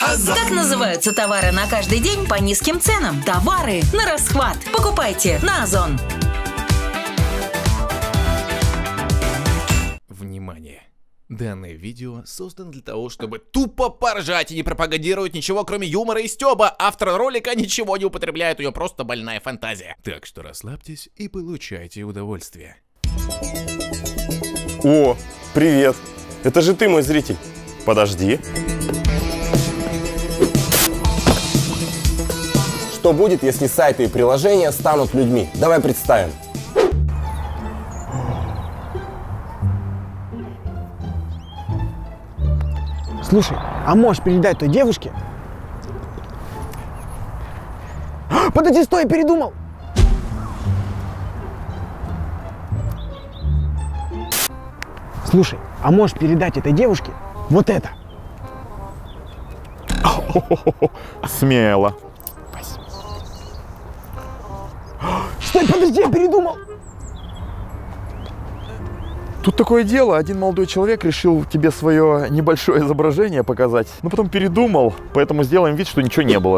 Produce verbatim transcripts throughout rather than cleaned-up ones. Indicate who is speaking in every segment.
Speaker 1: Озон. Как называются товары на каждый день по низким ценам? Товары на расхват. Покупайте на Озон.
Speaker 2: Внимание! Данное видео создано для того, чтобы тупо поржать и не пропагандировать ничего, кроме юмора и стёба. Автор ролика ничего не употребляет, у него просто больная фантазия. Так что расслабьтесь и получайте удовольствие.
Speaker 3: О, привет! Это же ты, мой зритель. Подожди. Что будет, если сайты и приложения станут людьми? Давай представим.
Speaker 4: Слушай, а можешь передать той девушке? Подожди, стой, я передумал! Слушай, а можешь передать этой девушке вот это?
Speaker 5: Смело.
Speaker 4: Стой, подожди, я передумал!
Speaker 5: Тут такое дело, один молодой человек решил тебе свое небольшое изображение показать, но потом передумал, поэтому сделаем вид, что ничего не было.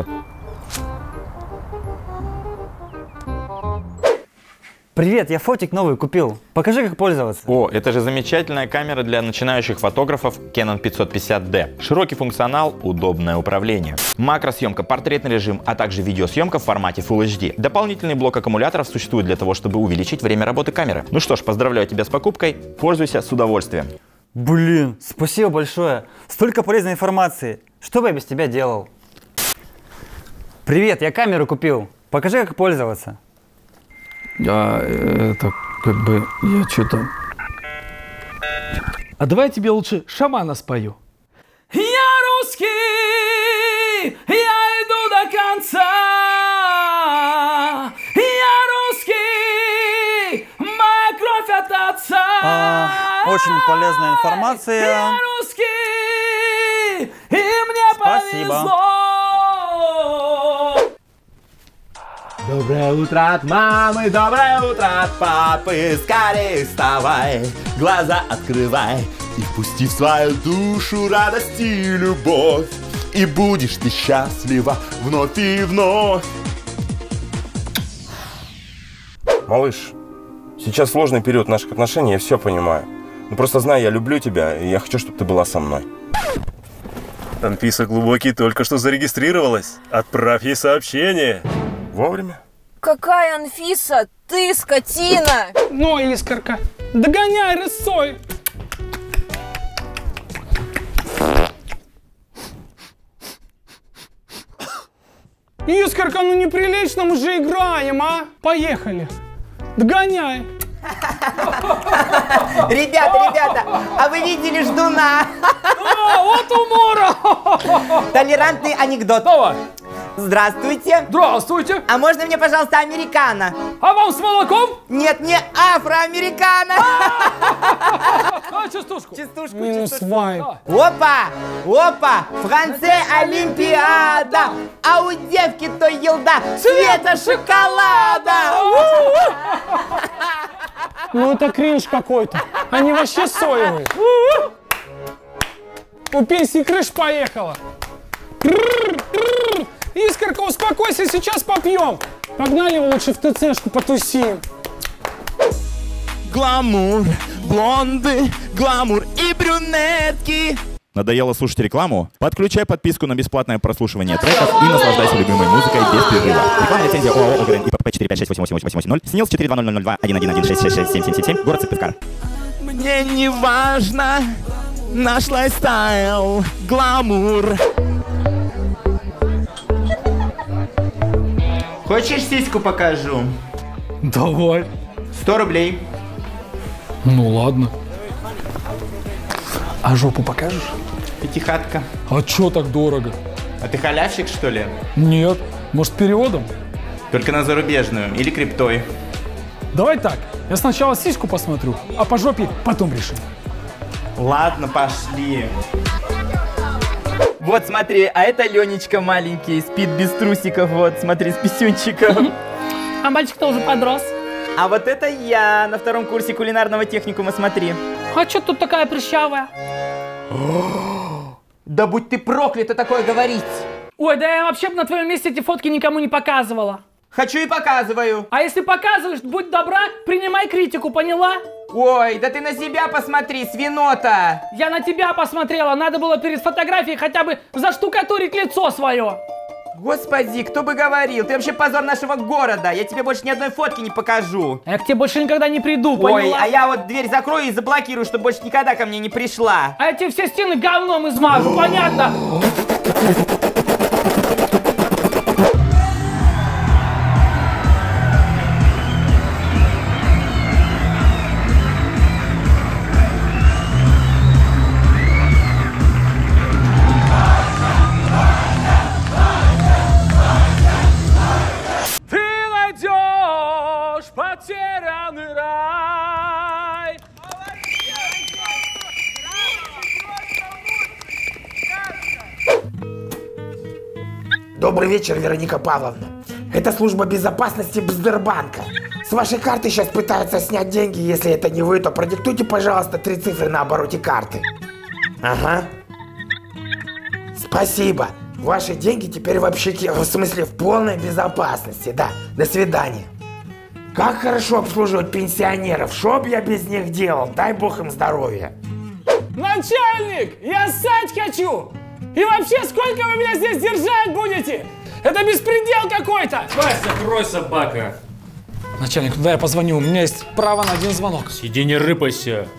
Speaker 6: Привет, я фотик новый купил. Покажи, как пользоваться.
Speaker 7: О, это же замечательная камера для начинающих фотографов Canon пятьсот пятьдесят ди. Широкий функционал, удобное управление. Макросъемка, портретный режим, а также видеосъемка в формате Full эйч ди. Дополнительный блок аккумуляторов существует для того, чтобы увеличить время работы камеры. Ну что ж, поздравляю тебя с покупкой. Пользуйся с удовольствием.
Speaker 6: Блин, спасибо большое. Столько полезной информации. Что бы я без тебя делал? Привет, я камеру купил. Покажи, как пользоваться.
Speaker 8: А, это как бы я что-то... А давай я тебе лучше шамана спою. Я русский, я иду до конца. Я русский, моя кровь от отца.
Speaker 6: А, очень полезная информация.
Speaker 8: Я русский, и мне
Speaker 6: Спасибо.
Speaker 8: повезло.
Speaker 9: Доброе утро от мамы, доброе утро от папы. Скорее вставай, глаза открывай и впусти в свою душу радость и любовь. И будешь ты счастлива вновь и вновь.
Speaker 3: Малыш, сейчас сложный период наших отношений, я все понимаю. Ну просто знай, я люблю тебя, и я хочу, чтобы ты была со мной.
Speaker 10: Анфиса Глубокий только что зарегистрировалась. Отправь ей сообщение.
Speaker 3: Вовремя?
Speaker 11: Какая Анфиса? Ты скотина!
Speaker 8: Ну, Искорка, догоняй рысой! Искорка, ну неприлично мы же играем, а? Поехали! Догоняй!
Speaker 12: Ребята, ребята, а вы видели ждуна?
Speaker 8: А, вот умора!
Speaker 12: Толерантный анекдот.
Speaker 8: Давай.
Speaker 12: Здравствуйте.
Speaker 8: Здравствуйте.
Speaker 12: А можно мне, пожалуйста, американо?
Speaker 8: А вам с молоком?
Speaker 12: Нет, не афроамерикано.
Speaker 8: А, частушку.
Speaker 12: Частушку,
Speaker 8: Минус
Speaker 12: частушку.
Speaker 8: вайп.
Speaker 12: Опа, опа, Франция Олимпиада, а у девки то елда цвета шоколада.
Speaker 8: Ну это кринж какой-то. Они вообще соевые. У пенсии крыш поехала. Искорка, успокойся, сейчас попьем. Погнали лучше в ТЦшку потусим.
Speaker 9: Гламур, блонды, гламур и брюнетки.
Speaker 7: Надоело слушать рекламу? Подключай подписку на бесплатное прослушивание треков и наслаждайся любимой музыкой без перерыва. Рекламная лицензия ОАО ОГРН ИПП четыре пять шесть восемь восемь восемь восемь ноль, СНИЛС четыре два ноль ноль два один один один шесть шесть шесть семь семь семь семь, город Сыктывкар.
Speaker 9: Мне не важно наш лайфстайл, гламур.
Speaker 12: Хочешь сиську покажу?
Speaker 8: Давай.
Speaker 12: Сто рублей.
Speaker 8: Ну ладно. А жопу покажешь?
Speaker 12: Пятихатка.
Speaker 8: А чё так дорого?
Speaker 12: А ты халявщик, что ли?
Speaker 8: Нет. Может, переводом?
Speaker 12: Только на зарубежную или криптой.
Speaker 8: Давай так. Я сначала сиську посмотрю, а по жопе потом решим.
Speaker 12: Ладно, пошли. Вот смотри, а это Ленечка маленький, спит без трусиков, вот, смотри, с писюнчиком.
Speaker 8: А мальчик-то уже подрос.
Speaker 12: А вот это я на втором курсе кулинарного техникума, смотри.
Speaker 8: А чё тут такая прыщавая?
Speaker 12: Да будь ты проклята такое говорить.
Speaker 8: Ой, да я вообще бы на твоем месте эти фотки никому не показывала.
Speaker 12: Хочу и показываю.
Speaker 8: А если показываешь, будь добра, принимай критику, поняла?
Speaker 12: Ой, да ты на себя посмотри, свинота.
Speaker 8: Я на тебя посмотрела, надо было перед фотографией хотя бы заштукатурить лицо свое.
Speaker 12: Господи, кто бы говорил, ты вообще позор нашего города. Я тебе больше ни одной фотки не покажу.
Speaker 8: Я к тебе больше никогда не приду, поняла?
Speaker 12: Ой, а я вот дверь закрою и заблокирую, чтобы больше никогда ко мне не пришла.
Speaker 8: А я тебе все стены говном измажу, понятно? Потерянный рай.
Speaker 13: Добрый вечер, Вероника Павловна. Это служба безопасности Сбербанка. С вашей карты сейчас пытаются снять деньги. Если это не вы, то продиктуйте, пожалуйста, три цифры на обороте карты. Ага. Спасибо. Ваши деньги теперь вообще, в смысле, в полной безопасности. Да, до свидания. Как хорошо обслуживать пенсионеров. Что б я без них делал? Дай бог им здоровья.
Speaker 8: Начальник, я ссать хочу. И вообще, сколько вы меня здесь держать будете? Это беспредел какой-то.
Speaker 14: Вася, крой собака.
Speaker 8: Начальник, туда я позвоню. У меня есть право на один звонок.
Speaker 14: Сиди, не рыпайся.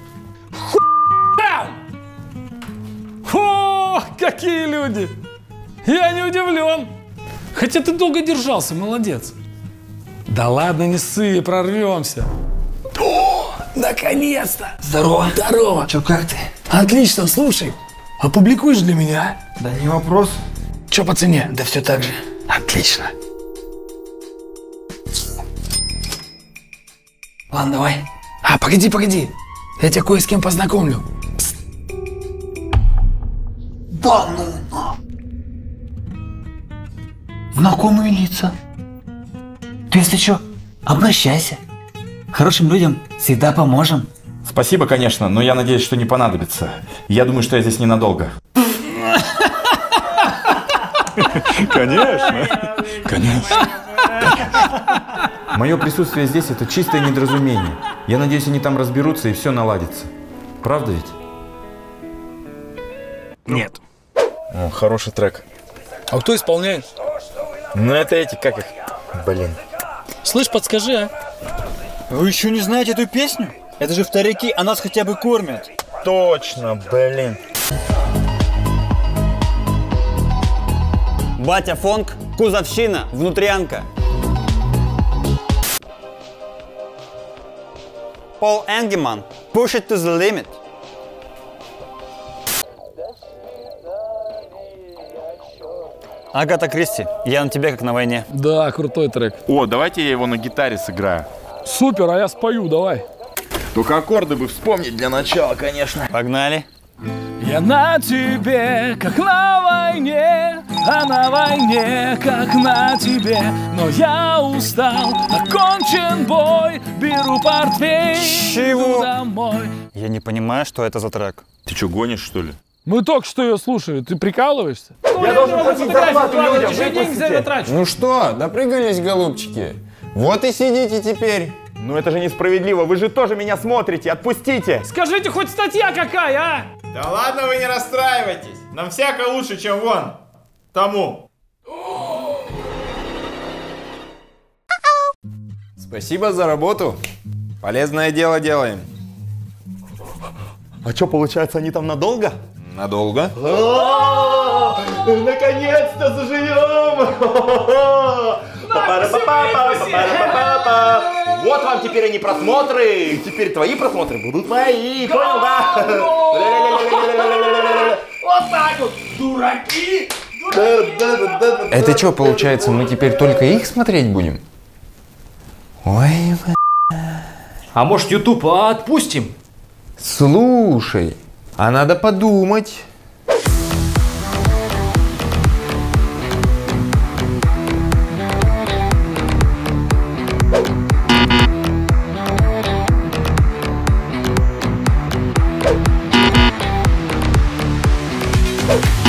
Speaker 8: О, какие люди. Я не удивлен. Хотя ты долго держался, молодец. Да ладно, не ссы, прорвемся.
Speaker 4: О, наконец-то! Здорово! Здорово! Че, как ты? Отлично, слушай, опубликуешь для меня?
Speaker 6: Да не вопрос.
Speaker 4: Че по цене? Да все так же. Отлично. Ладно, давай. А, погоди, погоди. Я тебя кое с кем познакомлю. Псst. Да ну, ну.
Speaker 6: Знакомые лица. Ты если что, обращайся. Хорошим людям всегда поможем.
Speaker 7: Спасибо, конечно, но я надеюсь, что не понадобится. Я думаю, что я здесь ненадолго.
Speaker 10: Конечно.
Speaker 7: Конечно. Мое присутствие здесь — это чистое недоразумение. Я надеюсь, они там разберутся и все наладится. Правда ведь?
Speaker 10: Нет. О, хороший трек.
Speaker 8: А кто исполняет?
Speaker 10: Ну это эти, как их? Блин.
Speaker 8: Слышь, подскажи, а?
Speaker 6: Вы еще не знаете эту песню? Это же вторяки, а нас хотя бы кормят.
Speaker 10: Точно, блин.
Speaker 6: Батя Фонг, кузовщина, внутрянка. Пол Энгеман, push it to the limit. Агата Кристи, я на тебе как на войне.
Speaker 8: Да, крутой трек.
Speaker 5: О, давайте я его на гитаре сыграю.
Speaker 8: Супер, а я спою, давай.
Speaker 5: Только аккорды бы вспомнить для начала, конечно.
Speaker 6: Погнали.
Speaker 8: Я на тебе, как на войне, а на войне, как на тебе. Но я устал, окончен бой, беру портфель, иду домой.
Speaker 6: Я не понимаю, что это за трек.
Speaker 5: Ты что, гонишь, что ли?
Speaker 8: Мы только что ее слушали, ты прикалываешься?
Speaker 3: Я должен платить зарплату людям,
Speaker 8: выпустите.
Speaker 3: Ну что, допрыгались, голубчики? Вот и сидите теперь.
Speaker 7: Ну это же несправедливо, вы же тоже меня смотрите, отпустите!
Speaker 8: Скажите, хоть статья какая, а?
Speaker 9: Да ладно, вы не расстраивайтесь. Нам всяко лучше, чем вон тому.
Speaker 3: Спасибо за работу. Полезное дело делаем.
Speaker 5: А что, получается, они там надолго?
Speaker 3: Надолго?
Speaker 9: Наконец-то заживем!
Speaker 7: Вот вам теперь и не просмотры, теперь твои просмотры будут мои, понял, да?
Speaker 9: Вот так вот, дураки!
Speaker 3: Это что, получается, мы теперь только их смотреть будем? Ой,
Speaker 14: А может, YouTube отпустим?
Speaker 3: слушай, а надо подумать.
Speaker 9: Hey!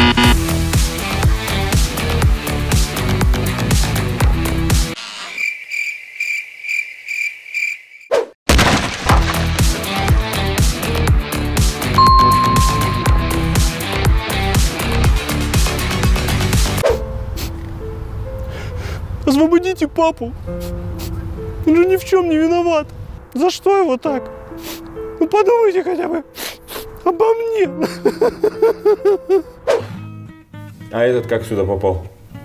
Speaker 15: Освободите папу. Он же ни в чем не виноват. За что его так? Ну подумайте хотя бы обо мне.
Speaker 3: А этот как сюда попал?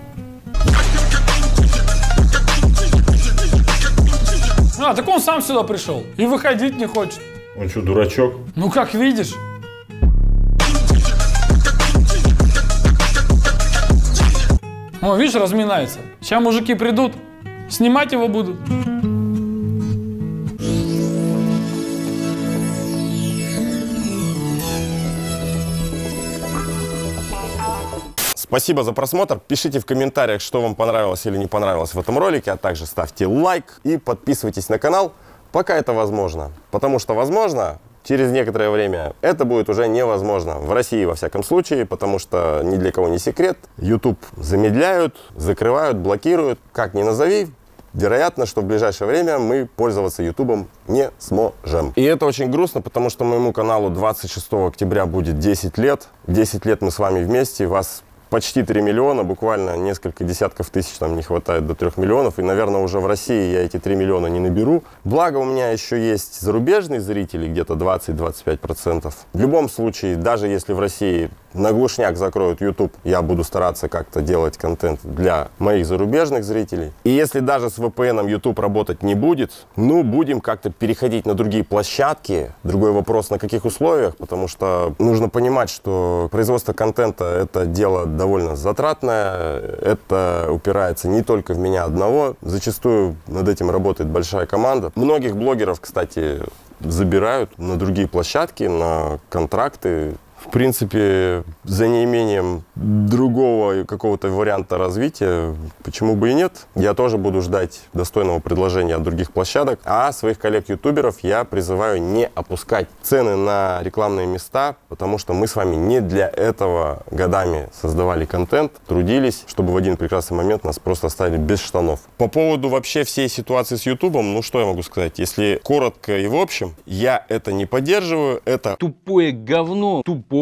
Speaker 8: А, так он сам сюда пришел и выходить не хочет.
Speaker 3: Он что, дурачок?
Speaker 8: Ну, как видишь. О, видишь, разминается. Сейчас мужики придут, снимать его будут.
Speaker 3: Спасибо за просмотр. Пишите в комментариях, что вам понравилось или не понравилось в этом ролике, а также ставьте лайк и подписывайтесь на канал, пока это возможно. Потому что, возможно, через некоторое время это будет уже невозможно. В России, во всяком случае, потому что ни для кого не секрет. YouTube замедляют, закрывают, блокируют. Как ни назови, вероятно, что в ближайшее время мы пользоваться YouTube не сможем. И это очень грустно, потому что моему каналу двадцать шестого октября будет десять лет. десять лет мы с вами вместе, вас почти три миллиона, буквально несколько десятков тысяч, там не хватает до трёх миллионов. И, наверное, уже в России я эти три миллиона не наберу. Благо, у меня еще есть зарубежные зрители, где-то двадцать-двадцать пять процентов. В любом случае, даже если в России на глушняк закроют YouTube, я буду стараться как-то делать контент для моих зарубежных зрителей. И если даже с ви пи эн YouTube работать не будет, ну, будем как-то переходить на другие площадки. Другой вопрос, на каких условиях, потому что нужно понимать, что производство контента — это дело довольно затратное, это упирается не только в меня одного, зачастую над этим работает большая команда. Многих блогеров, кстати, забирают на другие площадки, на контракты. В принципе, за неимением другого какого-то варианта развития, почему бы и нет, я тоже буду ждать достойного предложения от других площадок. А своих коллег-ютуберов я призываю не опускать цены на рекламные места, потому что мы с вами не для этого годами создавали контент, трудились, чтобы в один прекрасный момент нас просто оставили без штанов. По поводу вообще всей ситуации с ютубом, ну что я могу сказать? Если коротко и в общем, я это не поддерживаю, это
Speaker 16: тупое говно, тупое.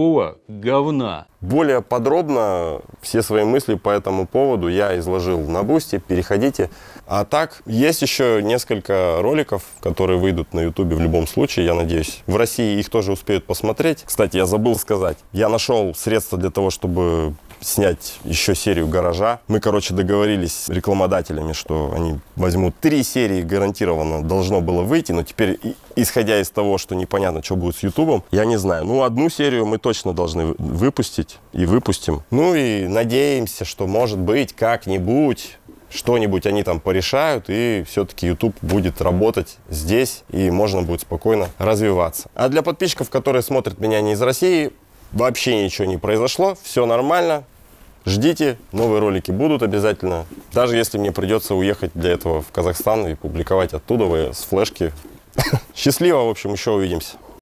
Speaker 16: Говна.
Speaker 3: Более подробно все свои мысли по этому поводу я изложил на Бусти, переходите. А так, есть еще несколько роликов, которые выйдут на Ютубе в любом случае, я надеюсь. В России их тоже успеют посмотреть. Кстати, я забыл сказать, я нашел средства для того, чтобы снять еще серию «Гаража». Мы, короче, договорились с рекламодателями, что они возьмут три серии, гарантированно должно было выйти, но теперь, исходя из того, что непонятно, что будет с Ютубом, я не знаю. Ну, одну серию мы точно должны выпустить и выпустим. Ну и надеемся, что, может быть, как-нибудь что-нибудь они там порешают, и все-таки YouTube будет работать здесь, и можно будет спокойно развиваться. А для подписчиков, которые смотрят меня не из России, вообще ничего не произошло, все нормально. Ждите, новые ролики будут обязательно. Даже если мне придется уехать для этого в Казахстан и публиковать оттуда с флешки. Счастливо, в общем, еще увидимся.